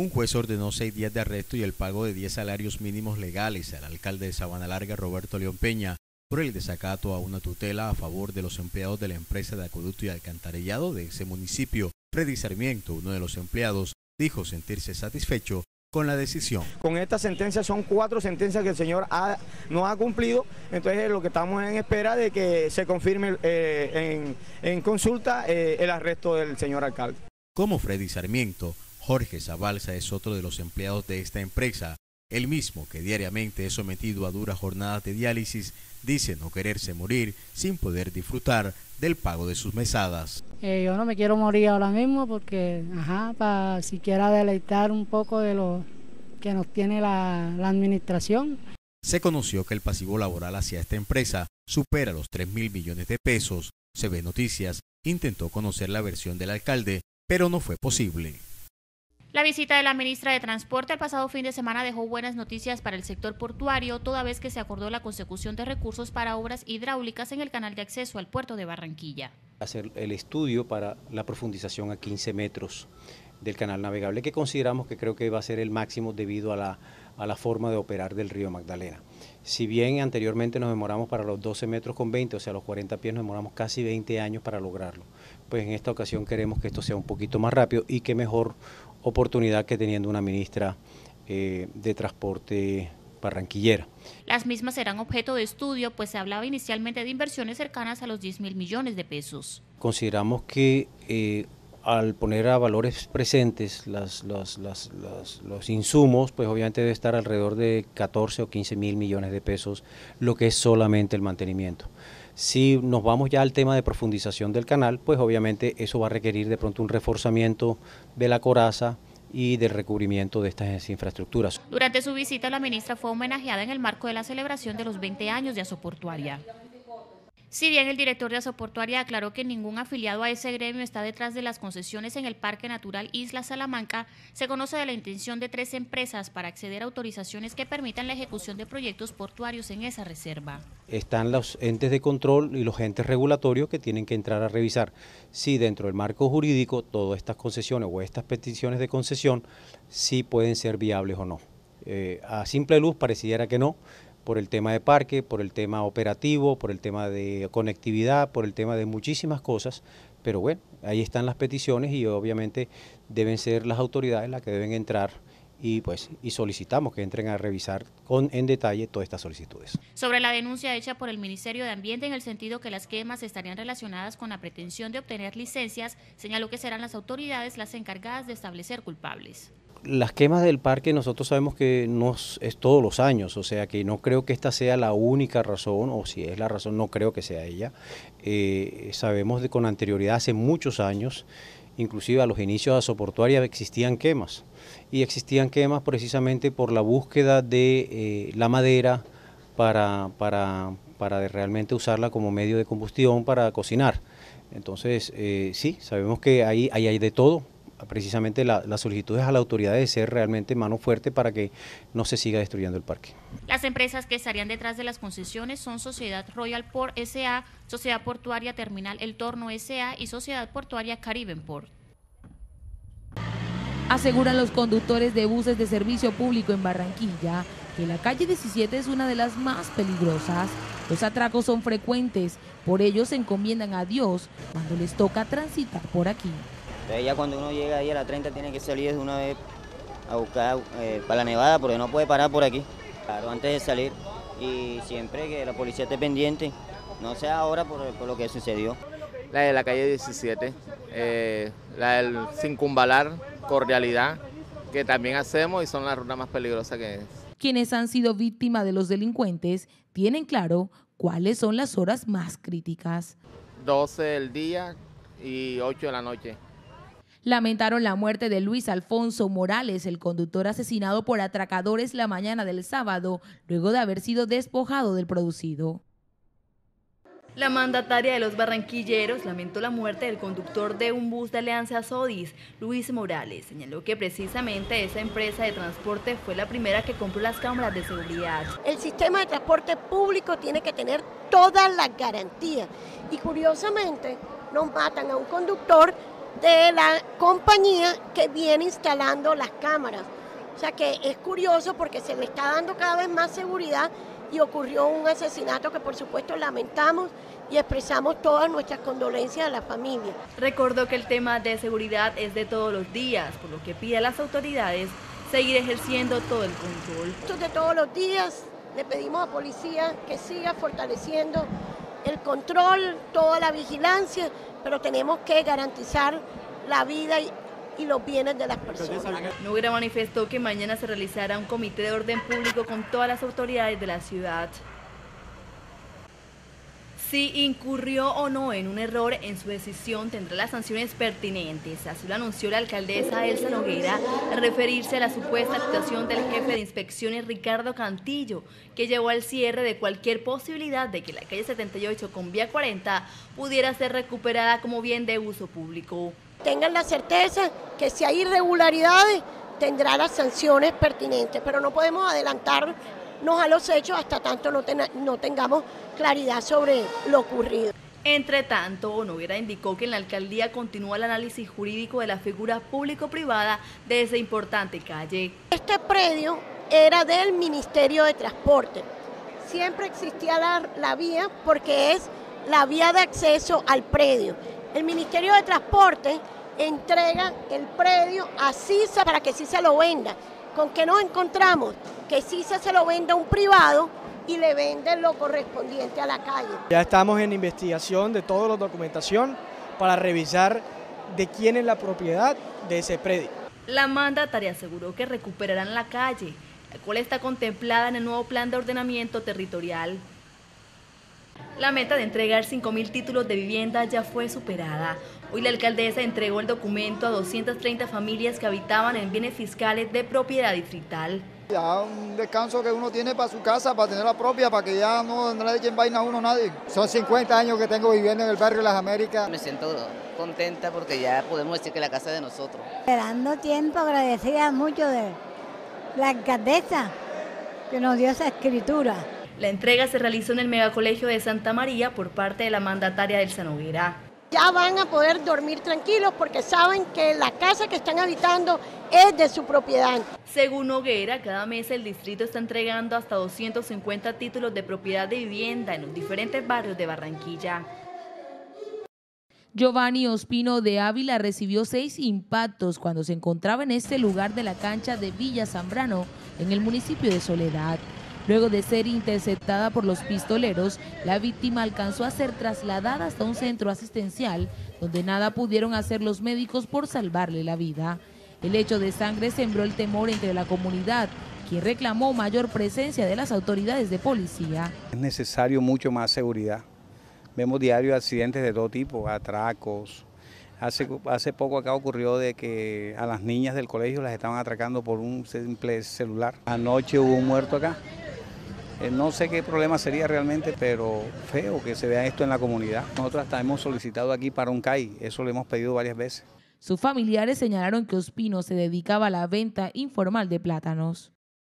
Un juez ordenó 6 días de arresto y el pago de 10 salarios mínimos legales al alcalde de Sabana Larga, Roberto León Peña, por el desacato a una tutela a favor de los empleados de la empresa de acueducto y alcantarillado de ese municipio. Freddy Sarmiento, uno de los empleados, dijo sentirse satisfecho con la decisión. Con esta sentencia son 4 sentencias que el señor no ha cumplido, entonces lo que estamos en espera de que se confirme en consulta el arresto del señor alcalde. Como Freddy Sarmiento, Jorge Zabalza es otro de los empleados de esta empresa. El mismo, que diariamente es sometido a duras jornadas de diálisis, dice no quererse morir sin poder disfrutar del pago de sus mesadas. Yo no me quiero morir ahora mismo porque, para siquiera deleitar un poco de lo que nos tiene la administración. Se conoció que el pasivo laboral hacia esta empresa supera los 3.000 millones de pesos. CB Noticias intentó conocer la versión del alcalde, pero no fue posible. La visita de la ministra de Transporte el pasado fin de semana dejó buenas noticias para el sector portuario, toda vez que se acordó la consecución de recursos para obras hidráulicas en el canal de acceso al puerto de Barranquilla. Hacer el estudio para la profundización a 15 metros del canal navegable, que consideramos que creo que va a ser el máximo debido a la forma de operar del río Magdalena. Si bien anteriormente nos demoramos para los 12 metros con 20, o sea, los 40 pies, nos demoramos casi 20 años para lograrlo. Pues en esta ocasión queremos que esto sea un poquito más rápido y qué mejor oportunidad que teniendo una ministra de transporte barranquillera. Las mismas serán objeto de estudio, pues se hablaba inicialmente de inversiones cercanas a los 10.000 millones de pesos. Consideramos que al poner a valores presentes los insumos, pues obviamente debe estar alrededor de 14 o 15 mil millones de pesos, lo que es solamente el mantenimiento. Si nos vamos ya al tema de profundización del canal, pues obviamente eso va a requerir de pronto un reforzamiento de la coraza y del recubrimiento de estas infraestructuras. Durante su visita, la ministra fue homenajeada en el marco de la celebración de los 20 años de Asoportuaria. Si bien el director de Asoportuaria aclaró que ningún afiliado a ese gremio está detrás de las concesiones en el Parque Natural Isla Salamanca, se conoce de la intención de 3 empresas para acceder a autorizaciones que permitan la ejecución de proyectos portuarios en esa reserva. Están los entes de control y los entes regulatorios que tienen que entrar a revisar si dentro del marco jurídico todas estas concesiones o estas peticiones de concesión sí pueden ser viables o no. A simple luz pareciera que no, por el tema de parque, por el tema operativo, por el tema de conectividad, por el tema de muchísimas cosas, pero bueno, ahí están las peticiones y obviamente deben ser las autoridades las que deben entrar y solicitamos que entren a revisar en detalle todas estas solicitudes. Sobre la denuncia hecha por el Ministerio de Ambiente en el sentido que las quemas estarían relacionadas con la pretensión de obtener licencias, señaló que serán las autoridades las encargadas de establecer culpables. Las quemas del parque nosotros sabemos que no es todos los años, o sea que no creo que esta sea la única razón, o si es la razón no creo que sea ella. Sabemos con anterioridad, hace muchos años, inclusive a los inicios de Asoportuaria existían quemas, y existían quemas precisamente por la búsqueda de la madera para realmente usarla como medio de combustión para cocinar. Entonces sí, sabemos que ahí hay de todo. Precisamente la solicitud es a la autoridad de ser realmente mano fuerte para que no se siga destruyendo el parque. Las empresas que estarían detrás de las concesiones son Sociedad Royal Port S.A., Sociedad Portuaria Terminal El Torno S.A. y Sociedad Portuaria Caribe Port. Aseguran los conductores de buses de servicio público en Barranquilla que la calle 17 es una de las más peligrosas. Los atracos son frecuentes, por ello se encomiendan a Dios cuando les toca transitar por aquí. Entonces ya cuando uno llega ahí a la 30 tiene que salir de una vez a buscar para la Nevada porque no puede parar por aquí. Claro, antes de salir y siempre que la policía esté pendiente, no sea ahora por lo que sucedió. La de la calle 17, la del Circunvalar, Cordialidad, que también hacemos y son las rutas más peligrosas que es. Quienes han sido víctimas de los delincuentes tienen claro cuáles son las horas más críticas. 12 del día y 8 de la noche. Lamentaron la muerte de Luis Alfonso Morales, el conductor asesinado por atracadores la mañana del sábado, luego de haber sido despojado del producido. La mandataria de los barranquilleros lamentó la muerte del conductor de un bus de Alianza Sodis, Luis Morales. Señaló que precisamente esa empresa de transporte fue la primera que compró las cámaras de seguridad. El sistema de transporte público tiene que tener todas las garantías y curiosamente nos matan a un conductor de la compañía que viene instalando las cámaras. O sea que es curioso porque se le está dando cada vez más seguridad y ocurrió un asesinato que por supuesto lamentamos y expresamos todas nuestras condolencias a la familia. Recordó que el tema de seguridad es de todos los días, por lo que pide a las autoridades seguir ejerciendo todo el control. Esto es de todos los días, le pedimos a policía que siga fortaleciendo el control, toda la vigilancia, pero tenemos que garantizar la vida y los bienes de las personas. Noguera manifestó que mañana se realizará un comité de orden público con todas las autoridades de la ciudad. Si incurrió o no en un error en su decisión, tendrá las sanciones pertinentes. Así lo anunció la alcaldesa Elsa Noguera al referirse a la supuesta actuación del jefe de inspecciones Ricardo Cantillo, que llevó al cierre de cualquier posibilidad de que la calle 78 con vía 40 pudiera ser recuperada como bien de uso público. Tengan la certeza que si hay irregularidades tendrá las sanciones pertinentes, pero no podemos adelantarnos a los hechos hasta tanto no tengamos claridad sobre lo ocurrido. Entre tanto, Noguera indicó que en la alcaldía continúa el análisis jurídico de la figura público-privada de esa importante calle. Este predio era del Ministerio de Transporte. Siempre existía la vía porque es la vía de acceso al predio. El Ministerio de Transporte entrega el predio a CISA para que CISA lo venda. ¿Con qué nos encontramos? Que CISA se lo venda a un privado y le venden lo correspondiente a la calle. Ya estamos en investigación de toda la documentación para revisar de quién es la propiedad de ese predio. La mandataria aseguró que recuperarán la calle, la cual está contemplada en el nuevo plan de ordenamiento territorial. La meta de entregar 5.000 títulos de vivienda ya fue superada. Hoy la alcaldesa entregó el documento a 230 familias que habitaban en bienes fiscales de propiedad distrital. Ya un descanso que uno tiene para su casa, para tener la propia, para que ya no le echen vaina a uno nadie. Son 50 años que tengo viviendo en el barrio Las Américas. Me siento contenta porque ya podemos decir que la casa es de nosotros. Esperando tiempo, agradecida mucho de la alcaldesa que nos dio esa escritura. La entrega se realizó en el megacolegio de Santa María por parte de la mandataria Elsa Noguera. Ya van a poder dormir tranquilos porque saben que la casa que están habitando es de su propiedad. Según Noguera, cada mes el distrito está entregando hasta 250 títulos de propiedad de vivienda en los diferentes barrios de Barranquilla. Giovanni Ospino de Ávila recibió 6 impactos cuando se encontraba en este lugar de la cancha de Villa Zambrano, en el municipio de Soledad. Luego de ser interceptada por los pistoleros, la víctima alcanzó a ser trasladada hasta un centro asistencial, donde nada pudieron hacer los médicos por salvarle la vida. El hecho de sangre sembró el temor entre la comunidad, quien reclamó mayor presencia de las autoridades de policía. Es necesario mucho más seguridad. Vemos diarios accidentes de todo tipo, atracos. Hace poco acá ocurrió de que a las niñas del colegio las estaban atracando por un simple celular. Anoche hubo un muerto acá. No sé qué problema sería realmente, pero feo que se vea esto en la comunidad. Nosotros hasta hemos solicitado aquí para un CAI, eso lo hemos pedido varias veces. Sus familiares señalaron que Ospino se dedicaba a la venta informal de plátanos.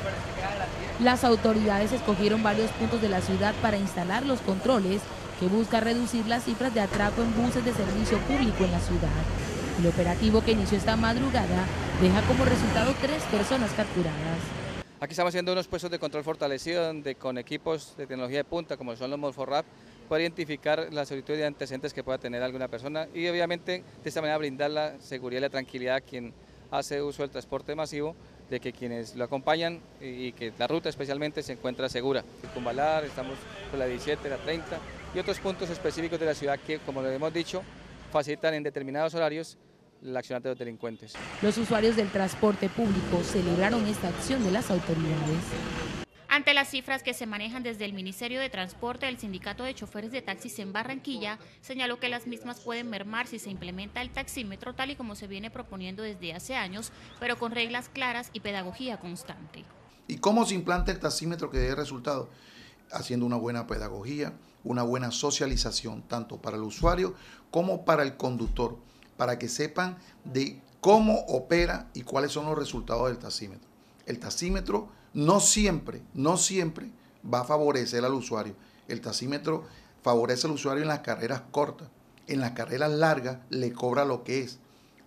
Las autoridades escogieron varios puntos de la ciudad para instalar los controles que busca reducir las cifras de atraco en buses de servicio público en la ciudad. El operativo que inició esta madrugada deja como resultado 3 personas capturadas. Aquí estamos haciendo unos puestos de control fortalecido donde con equipos de tecnología de punta como son los Morforrap para identificar la solicitud de antecedentes que pueda tener alguna persona y obviamente de esta manera brindar la seguridad y la tranquilidad a quien hace uso del transporte masivo, de que quienes lo acompañan y que la ruta especialmente se encuentra segura. Circunvalar, estamos con la 17, la 30 y otros puntos específicos de la ciudad que, como lo hemos dicho, facilitan en determinados horarios el accionar de los delincuentes. Los usuarios del transporte público celebraron esta acción de las autoridades. Ante las cifras que se manejan desde el Ministerio de Transporte, el Sindicato de Choferes de Taxis en Barranquilla señaló que las mismas pueden mermar si se implementa el taxímetro tal y como se viene proponiendo desde hace años, pero con reglas claras y pedagogía constante. ¿Y cómo se implanta el taxímetro que dé resultado? Haciendo una buena pedagogía, una buena socialización, tanto para el usuario como para el conductor, para que sepan de cómo opera y cuáles son los resultados del taxímetro. El taxímetro no siempre va a favorecer al usuario. El taxímetro favorece al usuario en las carreras cortas. En las carreras largas le cobra lo que es.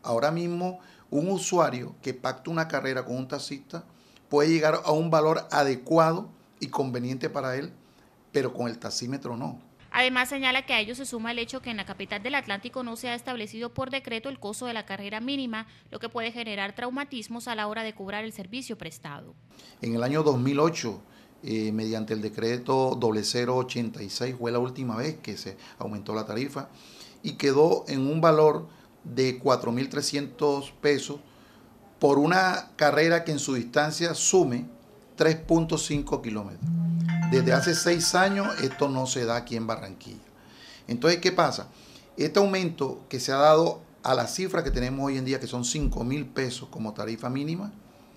Ahora mismo un usuario que pacta una carrera con un taxista puede llegar a un valor adecuado y conveniente para él, pero con el taxímetro no. Además señala que a ello se suma el hecho que en la capital del Atlántico no se ha establecido por decreto el costo de la carrera mínima, lo que puede generar traumatismos a la hora de cobrar el servicio prestado. En el año 2008, mediante el decreto 0086, fue la última vez que se aumentó la tarifa y quedó en un valor de 4.300 pesos por una carrera que en su distancia sume 3.5 kilómetros. Desde hace 6 años esto no se da aquí en Barranquilla. Entonces, ¿qué pasa? Este aumento que se ha dado a la cifra que tenemos hoy en día, que son 5.000 pesos como tarifa mínima,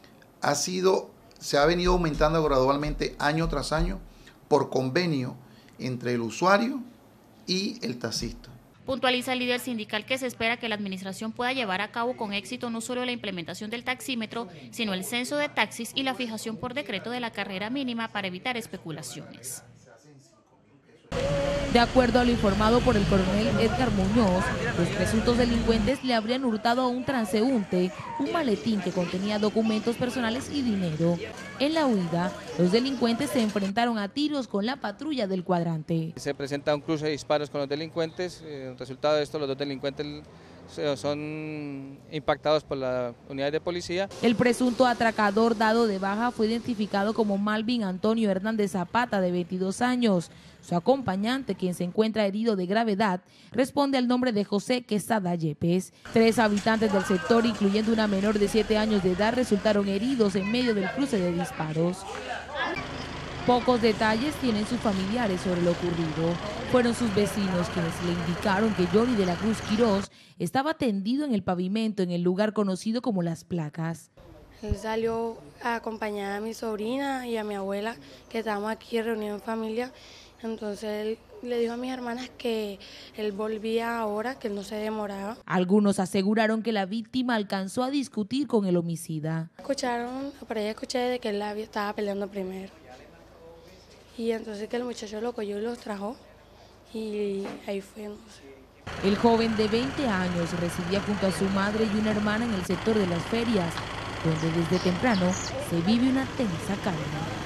se ha venido aumentando gradualmente año tras año por convenio entre el usuario y el taxista. Puntualiza el líder sindical que se espera que la administración pueda llevar a cabo con éxito no solo la implementación del taxímetro, sino el censo de taxis y la fijación por decreto de la carrera mínima para evitar especulaciones. De acuerdo a lo informado por el coronel Edgar Muñoz, los presuntos delincuentes le habrían hurtado a un transeúnte un maletín que contenía documentos personales y dinero. En la huida, los delincuentes se enfrentaron a tiros con la patrulla del cuadrante. Se presenta un cruce de disparos con los delincuentes. Resultado de esto, los dos delincuentes son impactados por la unidad de policía. El presunto atracador dado de baja fue identificado como Malvin Antonio Hernández Zapata, de 22 años. Su acompañante, quien se encuentra herido de gravedad, responde al nombre de José Quesada Yepes. 3 habitantes del sector, incluyendo una menor de 7 años de edad, resultaron heridos en medio del cruce de disparos. Pocos detalles tienen sus familiares sobre lo ocurrido. Fueron sus vecinos quienes le indicaron que Johnny de la Cruz Quirós estaba tendido en el pavimento en el lugar conocido como Las Placas. Él salió a acompañar a mi sobrina y a mi abuela, que estábamos aquí reunidos en familia. Entonces él le dijo a mis hermanas que él volvía ahora, que él no se demoraba. Algunos aseguraron que la víctima alcanzó a discutir con el homicida. Por ahí escuché de que él estaba peleando primero. Y entonces que el muchacho lo cogió y los trajo y ahí fue, no sé. El joven de 20 años residía junto a su madre y una hermana en el sector de las ferias, donde desde temprano se vive una tensa calma.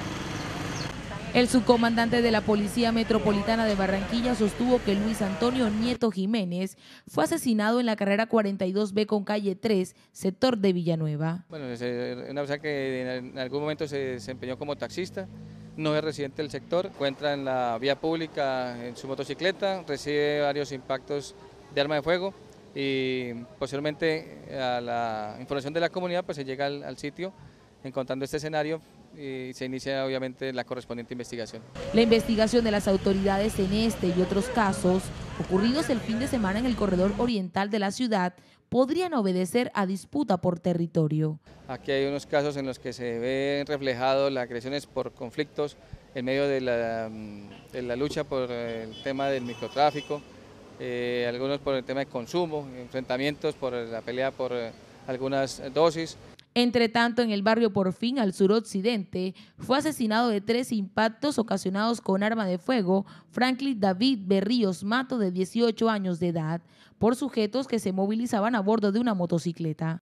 El subcomandante de la Policía Metropolitana de Barranquilla sostuvo que Luis Antonio Nieto Jiménez fue asesinado en la carrera 42B con calle 3, sector de Villanueva. Bueno, es una persona que en algún momento se desempeñó como taxista, no es residente del sector, encuentra en la vía pública en su motocicleta, recibe varios impactos de arma de fuego y posteriormente a la información de la comunidad pues se llega al sitio encontrando este escenario y se inicia obviamente la correspondiente investigación. La investigación de las autoridades en este y otros casos ocurridos el fin de semana en el corredor oriental de la ciudad podrían obedecer a disputa por territorio. Aquí hay unos casos en los que se ven reflejados las agresiones por conflictos en medio de la lucha por el tema del microtráfico, algunos por el tema de consumo, enfrentamientos por la pelea por algunas dosis. Entre tanto, en el barrio Porfín, al suroccidente, fue asesinado de 3 impactos ocasionados con arma de fuego Franklin David Berríos Mato, de 18 años de edad, por sujetos que se movilizaban a bordo de una motocicleta.